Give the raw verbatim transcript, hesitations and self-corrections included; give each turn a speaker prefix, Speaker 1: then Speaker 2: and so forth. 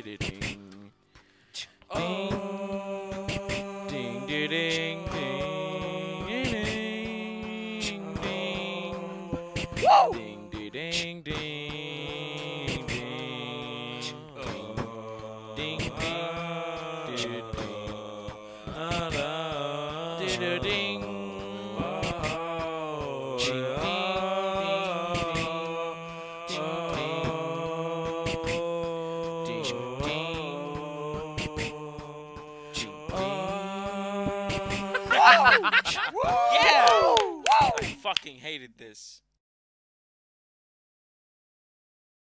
Speaker 1: Ding, ding, ding, ding, ding, ding.
Speaker 2: Woo!
Speaker 1: Ding, ding, ding, ding, ding. Ding, ding, ding, la, la, ding, ding, ding.
Speaker 2: Woo!
Speaker 1: Yeah!
Speaker 2: Woo!
Speaker 1: I fucking hated this.